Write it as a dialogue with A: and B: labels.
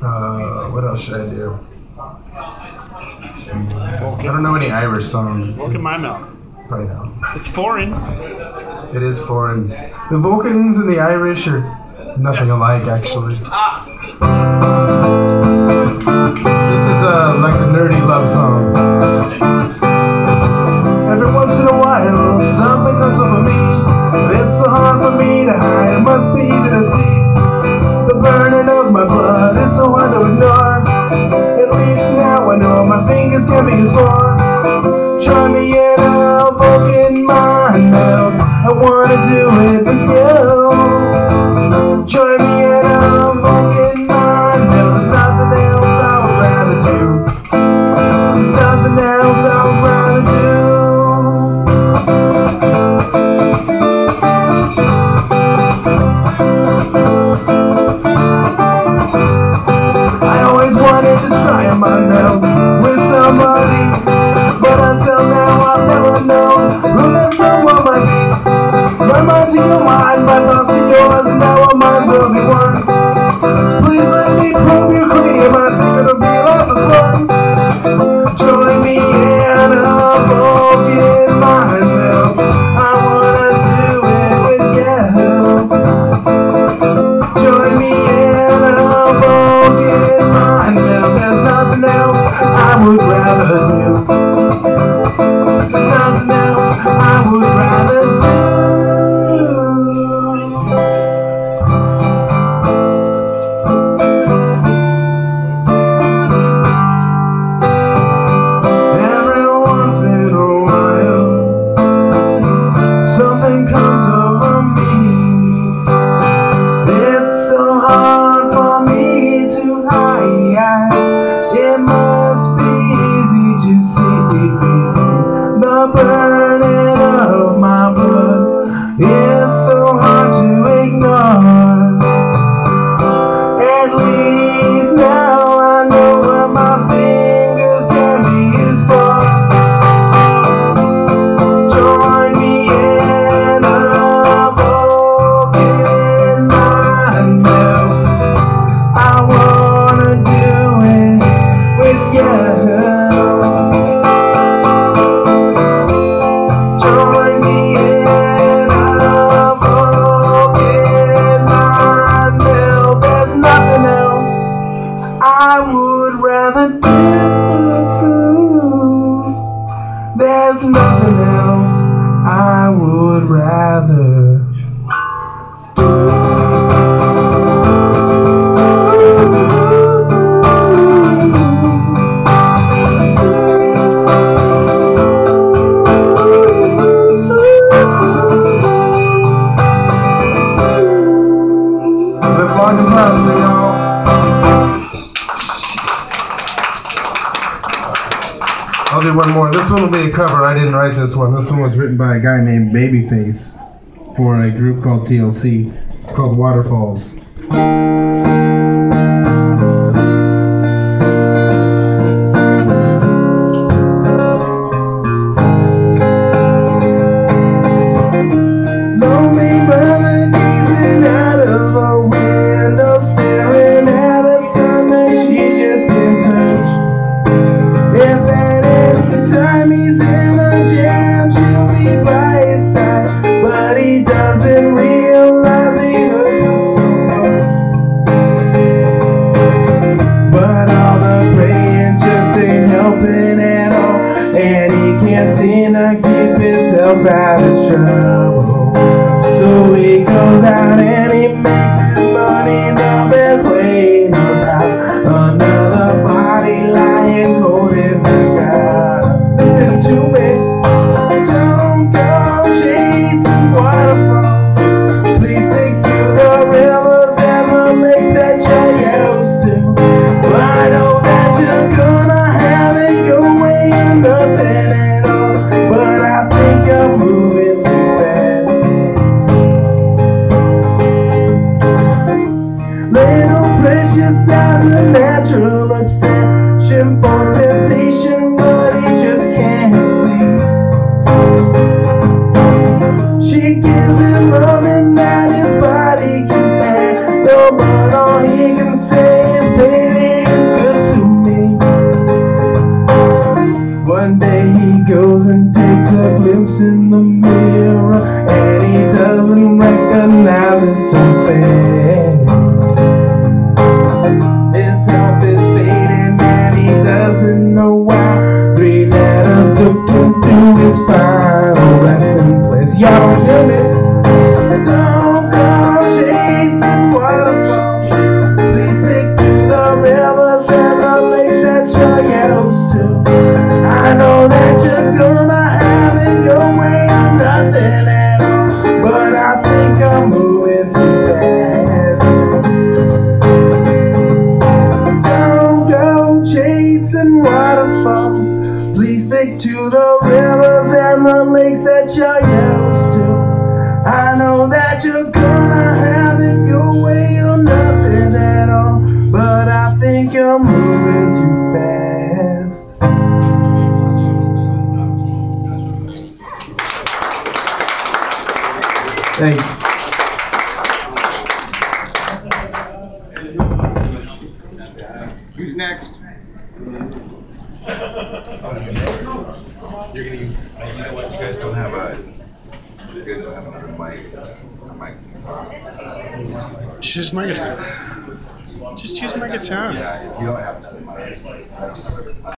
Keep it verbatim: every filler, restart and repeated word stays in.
A: Uh, what else should I do? I don't know any Irish songs.
B: Vulcan Mind-Meld.
A: Probably not.
B: It's foreign.
A: It is foreign. The Vulcans and the Irish are nothing alike, actually. This is uh, like a nerdy love song. Every once in a while, something comes over me. It's so hard for me to hide. It must be easy to see. The burning of my blood is so hard to ignore. At least now I know my fingers can be as for. Join me in a Vulcan Mind-Meld. I wanna do it with you. Join me in a Vulcan Mind-Meld. There's nothing else I would rather do. There's nothing else I would rather do. I always wanted to try a mind-meld with somebody, but until now I've never known who that someone might be. My mind to your mind, my thoughts to yours, now our minds will be one. Please let me prove you creative, I think it'll be lots of fun. Join me in a Vulcan Mind-Meld. I wanna do it with you. Join me in a Vulcan Mind-Meld. There's nothing else I would rather do. There's nothing else I would rather do. Every once in a while, something comes over me. It's so hard for me to hide. It must be easy to see. The burning of my blood is so hard to ignore. At least now I know what my fingers can be used for. Join me in a Vulcan Mind-Meld. I wanna do it with you. Join me in a Vulcan Mind-Meld. There's nothing else I would rather do. There's nothing else I would rather do. Live long and prosper, y'all. I'll do one more. This one will be a cover. I didn't write this one. This one was written by a guy named Babyface for a group called T L C. It's called Waterfalls. Lonely mother gazing out of a window, staring at a sun that she just can't touch. If at any time he's in a jam, she'll be by his side, but he doesn't realize he hurts her so much. But all the praying just ain't helping at all, and he can't seem to keep himself out of trouble. So he goes out and he makes his money the best way he knows how. Another body lying cold in the gutter. Listen to me, don't go chasing waterfalls. Please stick to the rivers and the lakes that you're used to. I know that you're gonna have it your way and nothing at all, but I think you're moving too fast. Little precious has a natural obsession for temptation, but he just can't see. She gives him loving that his body can handle, but all he can say is, baby, Thanks.
B: Who's next?
C: You're gonna use. You know what? You guys don't have a. You guys don't have another mic. A mic.
D: Just use my guitar. Just use my guitar.
C: Yeah, if you don't have another mic.